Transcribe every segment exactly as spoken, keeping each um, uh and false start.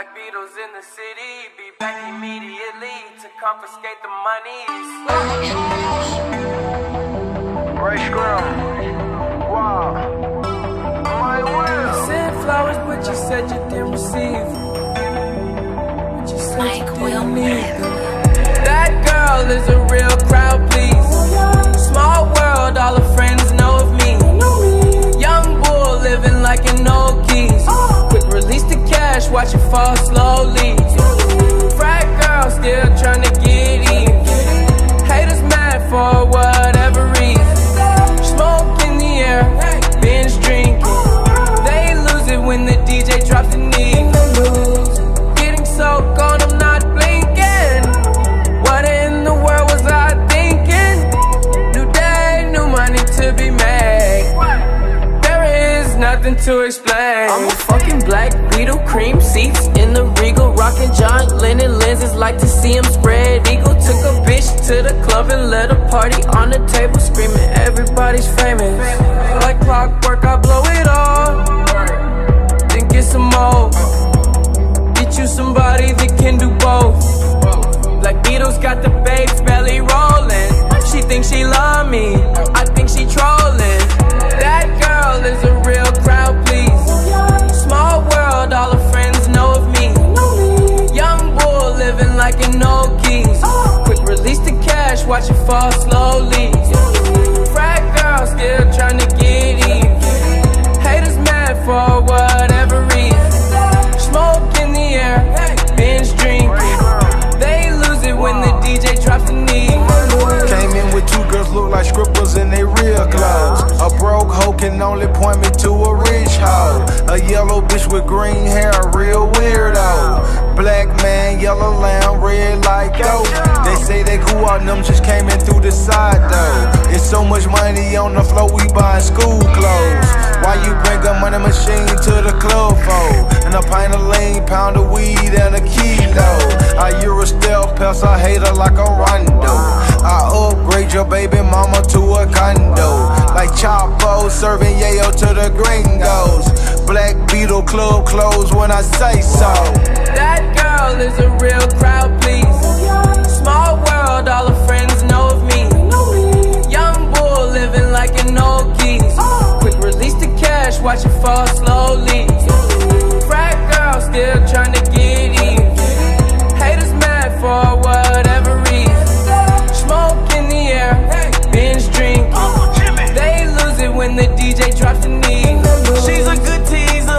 Black Beatles in the city, be back immediately to confiscate the monies. Ray Scrum, wow, my will. You sent flowers, but you said you didn't receive. But you said Mike you didn't Will. need them. That girl is a real crowd, please. Small world, all her friends know of me. Young bull living like an old geese. Quick release the cash, watch it fall slowly. Frat girl still trying to get even. Haters mad for whatever reason. Smoke in the air, binge drinking. They lose it when the D J drops the knee. Getting so gone, I'm not blinking. What in the world was I thinking? New day, new money to be made. There is nothing to explain. I'm a fucking Black Beetle, cream seats in the Regal, rocking John Lennon lenses, like to see him spread eagle. Took a bitch to the club and let a party on the table, screaming everybody's famous. Like clockwork, I blow it all, then get some more. Get you somebody that can do both. Black Beatles got the babes belly rolling. She thinks she love me, I think she trolling. That girl is a real crowd, please. Small world, all her friends know of me. Young bull living like an old geese. Quick release the cash, watch it fall slowly. Frat girl still trying to get even. Haters mad for whatever reason. Smoke in the air, binge drinking. They lose it when the D J drops the knee. Came in with two girls look like strippers in their real clothes. A broke hoe can only point me to a rich hoe. A yellow bitch with green hair, a real weirdo. Black man, yellow lamb, red like dope. They say they cool out, them just came in through the side though. It's so much money on the floor, we buying school clothes. Why you bring a money machine to the club for? And a pint of lean, pound of weed, and a kilo. I Euro stealth pest, I hate her like a rondo. I upgrade your baby mama to a condo. Like Chapo serving yayo to the gringos. Black Beetle club close when I say so. That girl is a real crowd, please. Small world, all her friends know of me. Young bull living like an old geese. Quick release the cash, watch it fall slowly. Frat girl still trying to get even. Haters mad for whatever reason. Smoke in the air, binge drinking. They lose it when the D J drops the knee. She's a good teaser,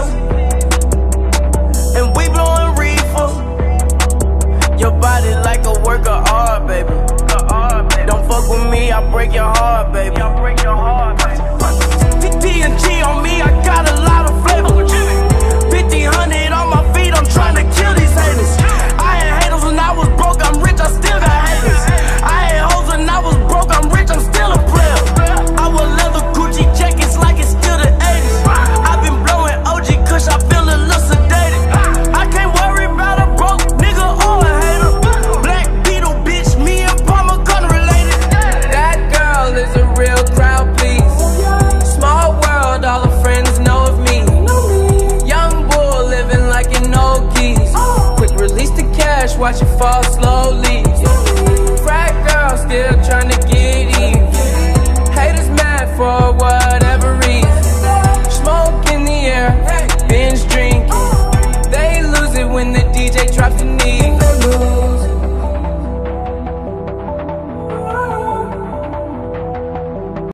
and we blowing reefer. Your body like a work of art, baby. Don't fuck with me, I break your heart, baby. T N G on me, I got a lot of flavor. fifteen hundred on my feet, I'm trying to kill these haters. I had haters when I was broke, I'm rich, I still got haters. I had hoes when I was broke, I'm rich, I'm still a player. I wear leather Gucci jackets like it's still the eighties. I've been blowing O G Kush, I feel a little sedated. I can't worry about a broke nigga or a hater. Black Beetle, bitch, me and Palmer gun related. That girl is a real crowd, please. Small world, all her friends know of me. Young bull living like an old geese. Quick release the cash, watch it fall slowly. Frat girl still trying to get even. Haters mad for whatever reason. Smoke in the air, binge drinking. They lose it when the D J drops the knee.